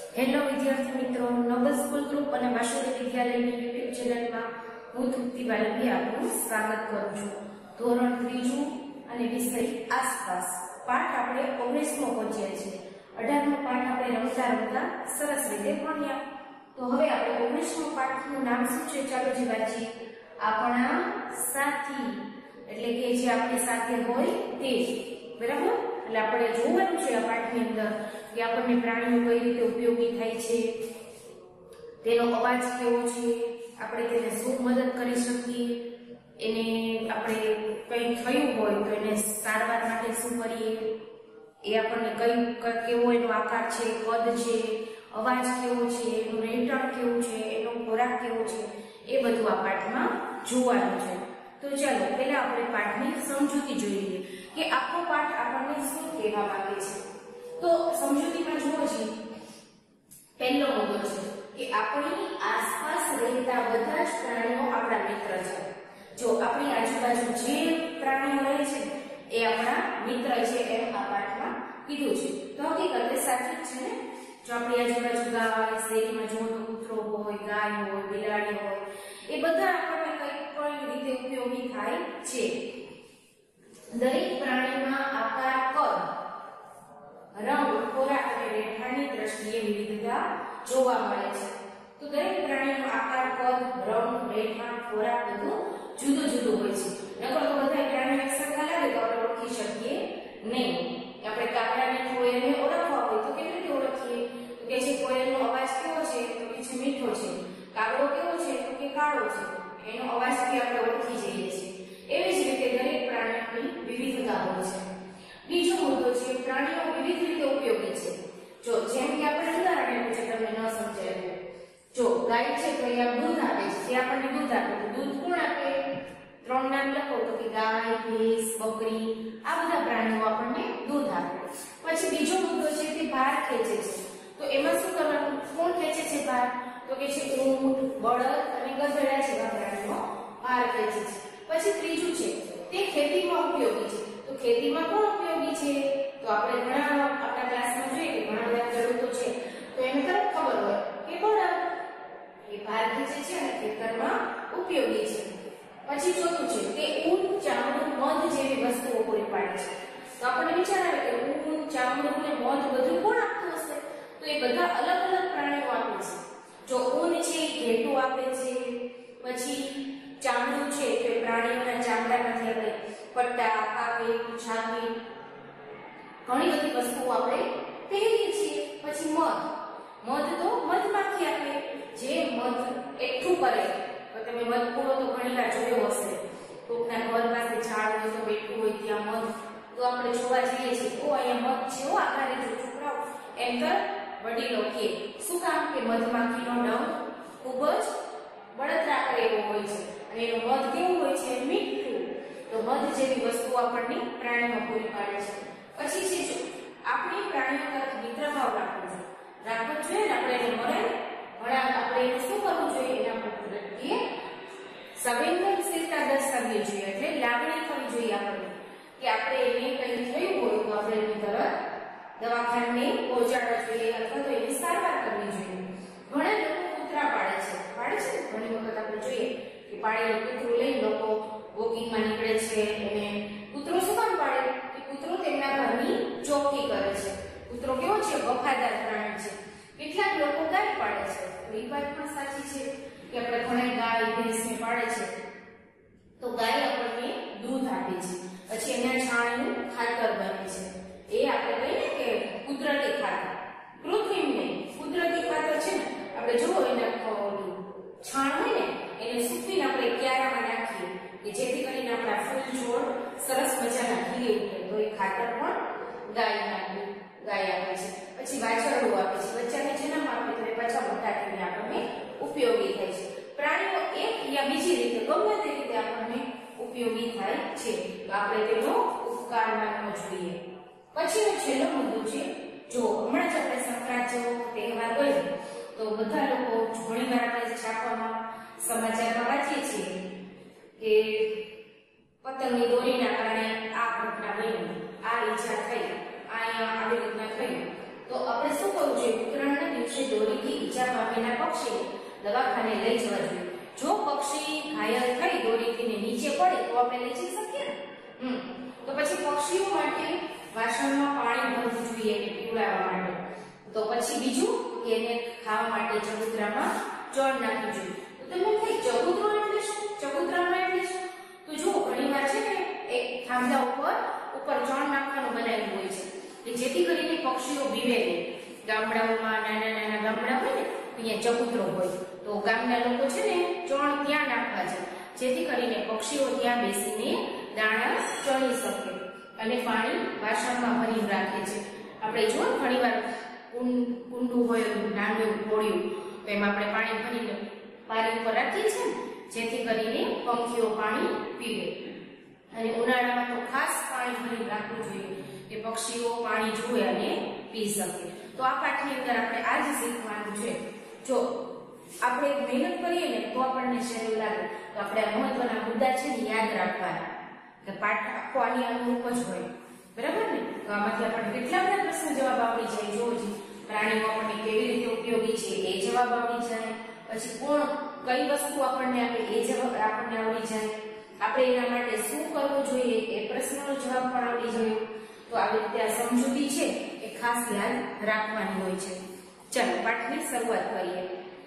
Hello વિદ્યાર્થી મિત્રો, નવલ school group અને વાસુદેવ વિદ્યાલયની યુટ્યુબ ચેનલમાં હું તૃપ્તિ વાલવી આપનું સ્વાગત કરું છું. ધોરણ 3 અને વિષય આસપાસ પાઠ આપણે 19મો પહોંચ્યા છીએ. 18મો પાઠ આપણે રમતા રમતા સરસ રીતે ભણ્યા. તો હવે આપણે 19મો પાઠનું નામ શું છે? ચાલો જે વાંચીએ. આપણા સાથી, એટલે કે જે આપણી સાથે હોય તે. બરાબર? એટલે આપણે જોવાનું છે આ પાઠની અંદર કે આપણને પ્રાણીઓ કઈ રીતે ઉપયોગી થાય છે, તેનો અવાજ કેવો છે, આપણે તેને શું મદદ કરી શકીએ, એને આપણે કંઈ થયું હોય તો એને સારવાર માટે શું કરીએ, એ આપણને કેવો એનો આકાર છે, કદ છે, અવાજ કેવો છે, એનું રહેઠાણ કેવું છે, એનો ખોરાક કેવો છે, એ બધું આ પાઠમાં જોવાનું છે. તો ચાલો પહેલા આપણે પાઠની સમજૂતી જોઈ લઈએ કે આખો પાઠ આપણને શું કહેવા માંગે છે. તો સમજૂતીમાં જુઓ છે, પહેલો મુદ્દો છે કે આપણી આસપાસ રહેતા બધા જ પ્રાણીઓ આપણા મિત્ર છે. જો આપણી આજુબાજુ જે પ્રાણીઓ રહે છે એ આપણા મિત્ર છે એમ આ પાઠમાં કીધું છે. તો હકીકતે સાચું જ છે ને. જો આપણી આજુબાજુ ગાય, શેરીમાં જુઓ તો કૂતરો હોય, ગાય હોય, બિલાડી હોય, એ બધા આપણને કંઈક પણ રીતે ઉપયોગી થાય છે. દરેક પ્રાણીમાં આકાર, કદ, રંગ, ખોરાક અને રહેઠાણની દ્રષ્ટિએ વિવિધતા જોવા મળે છે. તો દરેક પ્રાણીનો આકાર, કદ, રંગ, રહેઠાણ, ખોરાક બધું જુદું જુદું હોય છે. નકર તો બધા પ્રાણીઓ એક સરખા લાગે તો આપણે ઓળખી શકીએ નહીં. આપણે કાગડાને કોયલને ઓળખવા હોય તો કેવી રીતે ઓળખીએ? તો કે છે કોયલનો અવાજ કેવો છે? તો કે છે મીઠો છે. કાગડો કેવો છે? તો કે કાળો છે. એનો અવાજથી આપણે ઓળખી જઈએ છીએ. એવી જ રીતે દરેક પ્રાણીની વિવિધતા હોય છે. બીજો મુદ્દો છે, પ્રાણીઓ વિવિધ રીતે ઉપયોગી છે. જો જેમ કે આપણે ઉદાહરણ આપ્યું છે, તમને ન સમજાય. જો ગાય છે તો એ દૂધ આપે છે, જે આપણને દૂધ આપે. દૂધ કોણ આપે? 3 નામ લખો તો કે ગાય, ભેંસ, બકરી, આ બધા પ્રાણીઓ આપણને દૂધ આપે. પછી બીજો મુદ્દો છે કે ભાર ખેંચે છે. તો એમાં શું કરવાનું? કોણ ખેંચે છે ભાર? તો કે છે ઊંટ, બળદ અને ગધેડા જેવા પ્રાણીઓ ભાર ખેંચે છે. પછી ત્રીજું છે તે ખેતીમાં ઉપયોગી છે. તો ખેતીમાં કોણ ઉપયોગી છે? તો આપણે ઘણા આપણા ક્લાસમાં જોઈએ કે ઘણા બધા ખેડૂતો છે તો એને તરત ખબર હોય કે બળદ એ ભાર ખેંચે છે અને ખેતરમાં ઉપયોગી છે. પછી ચોથું છે તે ઊન, ચામડું, મધ જેવી વસ્તુઓ પૂરી પાડે છે. તો આપણને વિચાર આવે કે ઊન, ચામડું અને મધ બધું કોણ આપતું હશે? તો એ બધા અલગ અલગ પ્રાણીઓ આપે છે. જો ઊન છે એ ઘેટું આપે છે. પછી ચામડું છે તો એ પ્રાણીઓના ચામડામાંથી આપણે પટ્ટા, કાપડ, છાપી, ઘણી બધી વસ્તુઓ આપણે પહેરીએ છીએ. પછી મધ તો મધમાખી આપે, જે મધ એકઠું કરે. તો તમે મધ પૂરો તો ઘણી વાર જોયો હશે. કોકના ઘર પાસે ઝાડ હોય તો બેઠું હોય ત્યાં મધ. તો આપણે જોવા જઈએ છીએ, ઓ અહીંયા મધ છે, ઓ આખા જો છોકરાઓ એમ કર વડીલો કે શું કામ? કે મધમાખીનો ડંખ ખૂબ જ બળતરા કરે એવો હોય છે અને એનો મધ કેવું હોય છે? મીઠું. તો મધ જેવી વસ્તુઓ આપણને પ્રાણીઓ પૂરી પાડે છે. પછી છે જો આપણે પ્રાણીઓ તરફ મિત્રભાવ રાખવો જોઈએ ને. આપણે એને મળે આપણે એને શું કરવું જોઈએ? એના પ્રત્યે સંવેદનશીલતા દર્શાવવી જોઈએ. એટલે લાગણી થવી જોઈએ આપણને કે આપણે એને કંઈ થયું હોય તો આપણે એની તરફ દવાખાને પહોંચાડવા જોઈએ અથવા તો એની સારવાર કરવી જોઈએ. ઘણા લોકો કૂતરા પાડે છે. ઘણી વખત આપણે જોઈએ કે પાળેલું કૂતરું લઈ લોકો વોકિંગમાં નીકળે છે. એને કૂતરો શું કામ પાડે? કે કૂતરો તેમના ઘરની ચોકી કરે છે. કૂતરો કેવો છે? વફાદાર પ્રાણી છે. કેટલાક લોકો ગાય પાડે છે. તો એ વાત પણ સાચી છે કે આપણે ઘણા ગાય, ભેંસને પાડે છે તો ગાય આપણને દૂધ આપે છે. પછી એના છાણનું ખાતર બને છે. એ આપણે કહીએ કે કુદરતી ખાતર, કૃત્રિમ નહીં. કુદરતી ખાતર છે ને, આપણે જુઓ એના છાણ હોય ને એને સૂકવીને આપણે ક્યારામાં નાખીએ કે જેથી કરીને આપણા ફૂલ છોડ સરસ મજાના ખીલી ઉઠે. તો એ ખાતર પણ ગાય આપે છે. પછી વાછરડું આપે છે. બચ્ચાને જન્મ આપે તો એ પાછા મોટા થઈને આપણને ઉપયોગી થાય છે. પ્રાણીઓ એક યા બીજી રીતે ગમે તે રીતે આપણને ઉપયોગી થાય છે. તો આપણે તેનો ઉપકાર માનવો જોઈએ. પછીનો છેલ્લો મુદ્દો છે, જો હમણાં જ આપણે સંક્રાંત જેવો તહેવાર ગયો તો બધા લોકો ઘણી વાર આપણે છાપામાં સમાચારમાં વાંચીએ છીએ કે પતંગની દોરીના કારણે આ ઘટના બની, આ ઈજા થઈ, અહીંયા આવી ઘટના થઈ. તો આપણે શું કરવું જોઈએ? ઉત્તરાયણના દિવસે વાગેલા પક્ષી દવાખાને લઈ જવા જોઈએ. જો પક્ષી ઘાયલ થઈ દોરીથી નીચે પડે તો આપણે લઈ જઈ શકીએ ને. તો પછી પક્ષીઓ માટે વાસણમાં પાણી ભરવું જોઈએ કે પીવડાવવા માટે. તો પછી બીજું કે એને ખાવા માટે ચબૂતરામાં ચણ નાખવું જોઈએ. તો તમે કઈ ચબૂતરો એટલે શું? ચબૂતરામાં એટલે શું? તો જો ઘણીવાર છે ને એક થાંભલા ઉપર ચણ નાખવાનું બનાવ્યું હોય છે કે જેથી કરીને પક્ષીઓ બીવે નહીં. ગામડાઓમાં નાના ગામડા હોય ને ત્યાં ચબૂતરો હોય તો ગામના લોકો છે ને ચણ ત્યાં નાખવા છે જેથી કરીને પક્ષીઓ ત્યાં બેસીને દાણા ચણી શકે અને પાણી વાસણમાં ભરીને રાખે છે. આપણે જો ઘણીવાર કુંડું હોય નાનું પોળિયું તો એમાં આપણે પાણી ભરીને પારી ઉપર રાખીએ છીએ ને જેથી કરીને પંખીઓ પાણી પીવે. અને ઉનાળામાં તો ખાસ પાણી ભરીને રાખવું જોઈએ કે પક્ષીઓ પાણી જુએ અને પી શકે. તો આ પાઠની અંદર આપણે આ જ શીખવાનું છે. જો આપણે મહેનત કરીએ ને તો આપણને સહેલું લાગે. તો આપણે આ મહત્વના મુદ્દા છે ને યાદ રાખવાના કે પાઠ આખો આની અનુરૂપ જ હોય, બરાબર ને? તો આમાંથી આપણને કેટલા બધા પ્રશ્ન જવાબ આવડી જાય. જોજી પ્રાણીઓ આપણને કેવી રીતે ઉપયોગી છે એ જવાબ આવડી જાય. પછી કોણ કઈ વસ્તુ આપણને આપે એ જવાબ આપણને આવડી જાય. આપણે એના માટે શું કરવું જોઈએ એ પ્રશ્નનો જવાબ પણ આવડી જાય. તો આવી રીતે આ સમજૂતી છે એ ખાસ યાદ રાખવાની હોય છે. ચાલો પાઠની શરૂઆત કરીએ.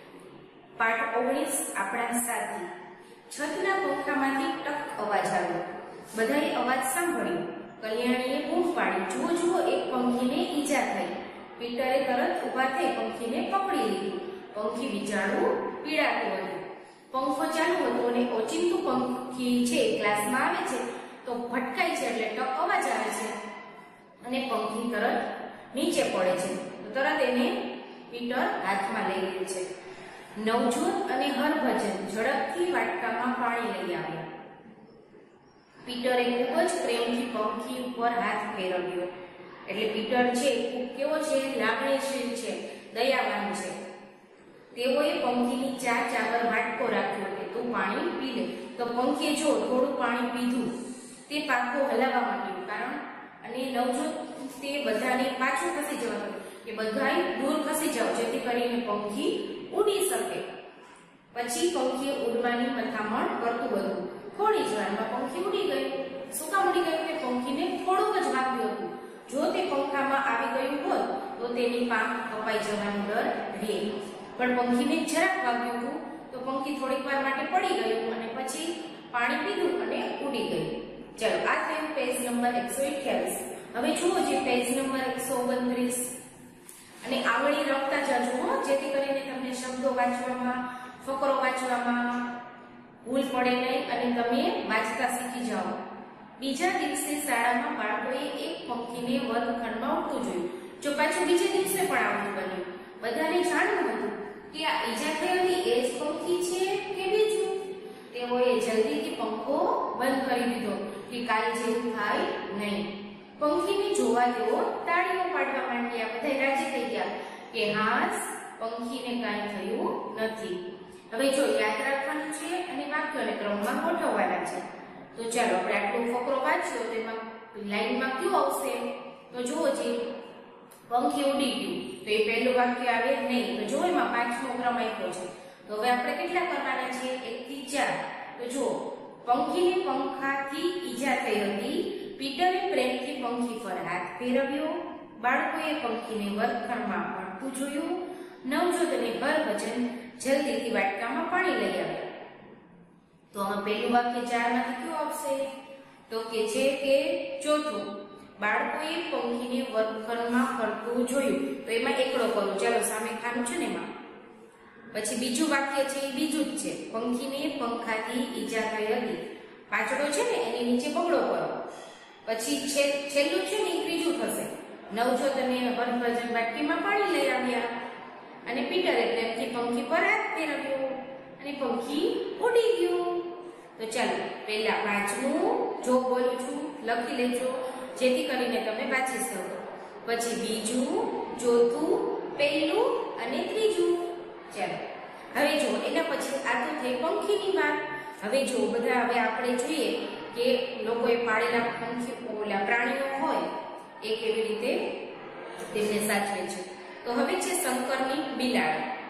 પાઠ 19 આપણા સાથી. છતના પંખામાંથી ટક અવાજ આવ્યો. બધાએ અવાજ સાંભળ્યો. કલ્યાણીએ બૂમ પાડી, જુઓ જુઓ, એક પંખીને ઈજા થઈ. પીટરે તરત ઊભા થઈ પંખીને પકડી લીધું. પંખી બિચારું પીડાતું હતું. પંખો ચાલુ હતો અને ઓચિંતું પંખી છે ક્લાસમાં આવે છે તો ભટકાય છે એટલે ટક અવાજ આવે છે અને પંખી તરત નીચે પડે છે. તો તરત એને પીટર હાથમાં લઈ લે છે. નવજોત અને હરભજન ઝડપથી વાટકામાં પાણી લઈ આવ્યા. પીટરે ખૂબ જ પ્રેમથી પંખી ઉપર હાથ ફેરવ્યો. એટલે પીટર છે કેવો છે? લાગણીશીલ છે, દયાવાન છે. તેઓએ પંખીની ચાદર વાટકો રાખ્યો કે તું પાણી પી લે. તો પંખીએ જો થોડું પાણી પીધું તે પાખો હલાવવા માંડ્યું. કારણ અને નવજોત તે બધાને પાછું ખસી જવાનું કે બધાય દૂર ખસી જાવ જેથી કરીને પંખી ઉડી શકે. પછી પંખીએ ઉડવાની મથામણ કરતું હતું. થોડી જ વારમાં પંખી ઉડી ગયું. શું કામ ઉડી ગયું? કે પંખીને થોડુંક જ વાગ્યું હતું. જો તે પંખામાં આવી ગયું હોત તો તેની પાંખ કપાઈ જવાનો ડર રહે. પણ પંખીને જરાક વાગ્યું હતું તો પંખી થોડીક વાર માટે પડી ગયું અને પછી પાણી પીધું અને ઉડી ગયું. ચલો આ થયું પેજ નંબર 128. હવે જુઓ જે પેજ નંબર 129 અને આવડી લખતા જજો જેથી કરીને તમને શબ્દો વાંચવામાં, ફકરો વાંચવામાં ભૂલ પડે નહીં અને તમે વાંચતા શીખી જાઓ. બીજા દિવસે શાળામાં બાળકોએ એક પંખીને વર્ગખંડમાં ઉડતું જોયું. જો પાછું બીજે દિવસે પણ આવું બન્યું. બધાને જાણવું હતું કે આ ઈજા થઈ હતી એ જ પંખી છે કે બીજું. તેઓએ જલ્દીથી પંખો બંધ કરી દીધો કે કાલે જેવું થાય નહીં. પંખીને જોવા તેઓ તાળીઓ પાડવા માંડ્યા. બધા રાજી થઈ ગયા કે હાસ પંખીને કાંઈ થયું નથી. હવે જો યાદ રાખવાનું છે અને વાક્યોને ક્રમમાં ગોઠવવાના છે. તો ચાલો આપણે આટલો ફકરો વાંચ્યો તેમાં લાઈનમાં કયું આવશે? તો જુઓ જે પંખી ઉડી ગયું તો એ પહેલું વાક્ય આવે નહીં. તો જો એમાં 5મો ક્રમ આપ્યો છે. તો હવે આપણે કેટલા કરવાના છે? 1 થી 4. તો જુઓ પંખીને પંખાથી ઈજા થઈ હતી. પીટરે પ્રેમથી પંખી પર હાથ ફેરવ્યો. બાળકોએ પંખીને વર્ગખંડમાં ભણતું જોયું. નવજોત અને હરભજન જલ્દીથી વાટકામાં પાણી લઈ આવ્યા. તો આમાં પહેલું વાક્ય 4 માંથી કયું આવશે? તો કે છે કે ચોથું. બાળકોએ પંખીને વર્ગખંડમાં ફરતું જોયું. તો એમાં એકડો કરો. ચાલો સામે ખાનું છે ને એમાં. પછી બીજું વાક્ય છે એ બીજું જ છે. પંખીને પંખાથી ઈજા થઈ હતી. પાછળો છે ને એની નીચે બગડો કરો. પછી છેલ્લું છે ને એ ત્રીજું થશે. નવજોત અને હરભજન વાટકીમાં પાણી લઈ આવ્યા અને પીટરે પ્રેમથી પંખી પર હાથ ફેરવ્યો અને પંખી ઉડી ગયું. તો ચાલો પહેલા 5મું જો બોલું છું લખી લેજો જેથી કરીને તમે વાંચી શકો. પછી બીજું, ચોથું, પહેલું અને ત્રીજું. ચાલો હવે જો એના પછી આ તો થઈ પંખીની વાત. હવે જો બધા હવે આપણે જોઈએ કે લોકોએ પાળેલા પંખી ઓલા પ્રાણીઓ હોય એ કેવી રીતે તેમને સાચવે છે. તો હવે છે શંકરની બિલાડી.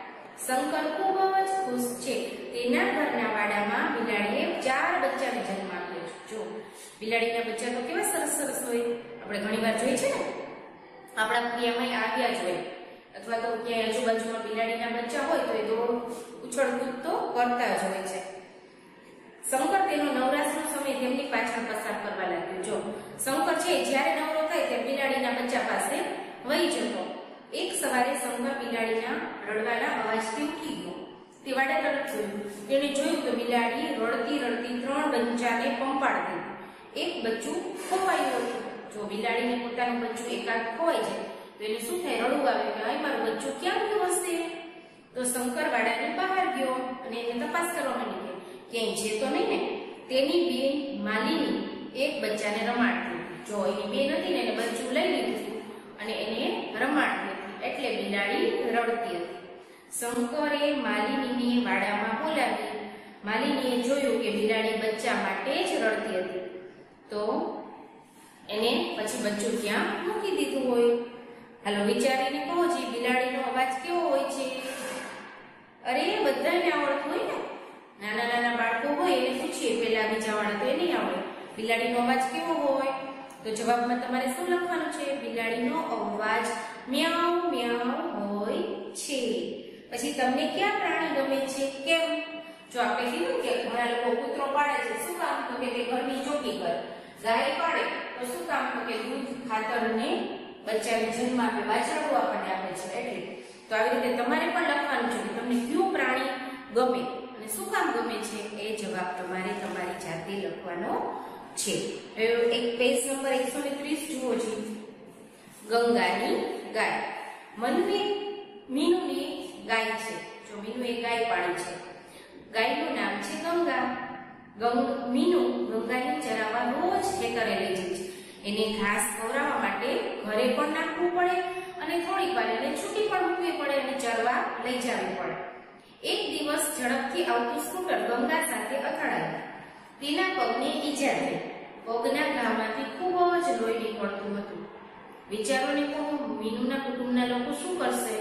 શંકર ખૂબ જ ખુશ છે. તેના ઘરના વાડામાં બિલાડીએ 4 બચ્ચાને જન્મ આપ્યો છે. જો બિલાડીના બચ્ચા તો કેવા સરસ સરસ હોય, આપણે ઘણીવાર જોઈએ છે ને, આપણા ક્રિયામાં આવ્યા જ હોય, અથવા તો ક્યાંય આજુબાજુમાં બિલાડીના બચ્ચા હોય તો એ દોડ ઉછળકૂદ તો કરતા જ હોય છે. શંકર તેનો નવરાશનો સમય તેમની પાછળ પસાર કરવા લાગ્યો. જો શંકર છે જ્યારે નવરો થાય ત્યારે બિલાડીના બચ્ચા પાસે વહી જતો. એક સવારે શંકર બિલાડીના રડવાના અવાજથી ઉઠી ગયો. તે વાડા તરફ જોયું. તેણે જોયું તો બિલાડી રડતી રડતી 3 બચ્ચાને પંપાડતી. એક બચ્ચું ખોવાયું હતું. જો બિલાડીને પોતાનું બચ્ચું એકાંત ખોવાય છે તો એને શું થાય, રડવું આવે કે આ મારું બચ્ચું ક્યાં ગયું હશે. તો શંકર વાડાની બહાર ગયો અને એને તપાસ કરવા માંડી. ક્યાંય છે તો નહીં ને. તેની બેન માલિની એક બચ્ચાને રમાડતી. જો એની બેન હતી ને એને બચ્ચું લઈ લીધું અને એને રમાડતી હતી, એટલે બિલાડી રડતી હતી. શંકરે માલિનીને વાડામાં બોલાવી. માલિનીએ જોયું કે બિલાડી બચ્ચા માટે જ રડતી હતી, તો એને પછી બચ્ચું ત્યાં મૂકી દીધું હોય. હાલો વિચારીને કહો જી, બિલાડીનો અવાજ કેવો હોય છે? અરે બધાને આવડતું હોય ને, નાના નાના બાળકો હોય એને પૂછીએ પેલા બીજા વાળા તો એ નહીં આવડે. બિલાડીનો અવાજ કેવો હોય? તો જવાબમાં તમારે શું લખવાનું છે? બિલાડીનો અવાજ મ્યાઉ મ્યાઉ હોય છે. પછી તમને કયા પ્રાણી ગમે છે? કેમ? જો આપણે કીધું કે ઘણા લોકો કૂતરો પાડે છે, શું કામ? તો કે તે ઘરની ચોકી કરે. ગાય પાડે તો શું કામ? તો કે દૂધ, ખાતર ને બચ્ચાને જન્મ આપે, વાછરડું આપણને આપે છે એટલે. તો આવી રીતે તમારે પણ લખવાનું છે કે તમને કયું પ્રાણી ગમે અને શું કામ ગમે છે, એ જવાબ તમારે તમારી જાતે લખવાનો છે. એક પેજ નંબર 130 જુઓ છો. ગંગાની ગાય. મીનુની ગાય છે. જો મીનુ એક ગાય પાડી છે. ગાયનું નામ છે ગંગા. મીનુ ગંગાને ચરાવવા રોજ ખેતરે લઈ જાય છે. એને ઘાસ ખવડાવવા માટે ઘરે પણ નાખવું પડે અને થોડીક વાર એને છૂટી પણ મૂકવી પડે અને ચરવા લઈ જવી પડે. એક દિવસ ઝડપથી આવતું સ્કૂટર ગંગા સાથે અથડાયું. તેના પગને ઈજા થઈ. પગના ઘામાંથી ખૂબ જ લોહી નીકળતું હતું. વિચારોને કહો, મીનુના કુટુંબના લોકો શું કરશે?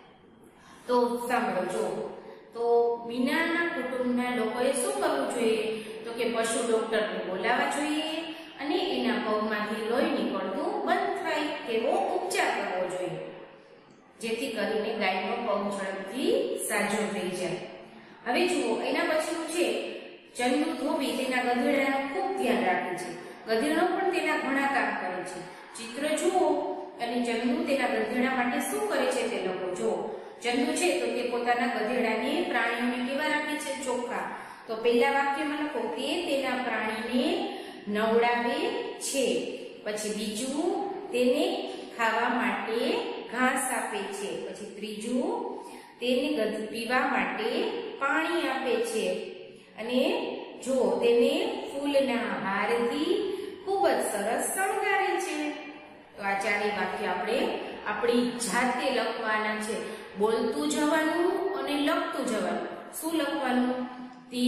તો સાંભળો જો. તો મીનાના કુટુંબના લોકોએ શું કરવું જોઈએ? તો કે પશુ ડોક્ટરને બોલાવવા જોઈએ અને એના પગમાંથી લોહી નીકળતું બંધ થાય તેવો ઉપચાર કરવો જોઈએ, જેથી કરીને ગાયનો પગ ઝડપથી સાજો થઈ જાય. હવે જુઓ, એના પછીનું છે ચંદુ ધોબી તેના ગધેડાનું ખૂબ ધ્યાન રાખે છે. ગધેડો પણ તેના ઘણા કામ કરે છે. ચિત્ર જુઓ અને ચંદુ તેના ગધેડા માટે શું કરે છે તે લખો. જુઓ, ચંદુ છે તો તે પોતાના ગધેડાને, પ્રાણીઓને કેવા રાખે છે? ચોખ્ખા. તો પહેલા વાક્યમાં લખો કે તેના પ્રાણીને નવડાવે છે. પછી બીજું, તેને ખાવા માટે ઘાસ આપે છે. પછી ત્રીજું, તેને પીવા માટે પાણી આપે છે. અને જો તેને ફૂલના હારથી ખૂબ જ સરસ શણગારે છે. તો આ ચારેય વાક્ય આપણે આપણી જાતે લખવાના છે. બોલતું જવાનું અને લખતું જવાનું. શું લખવાનું? તે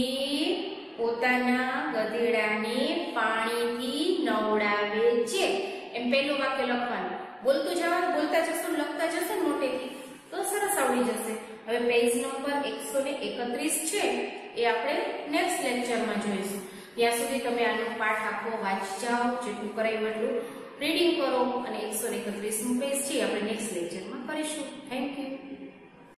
પોતાના ગધેડાને પાણીથી નવડાવે છે, એમ પહેલું વાક્ય લખવાનું. બોલતું જવાનું, બોલતા જશું, લખતા જશું મોટેથી તો સરસ આવડી જશે. હવે પેજ નંબર 131 છે એ આપણે નેક્સ્ટ લેક્ચરમાં જોઈશું. ત્યાં સુધી તમે આનો પાઠ આખો વાંચી જાઓ, જેટલું કરાયું એટલું રીડિંગ કરો અને 131નું પેજ છે આપણે નેક્સ્ટ લેક્ચરમાં કરીશું. Thank you.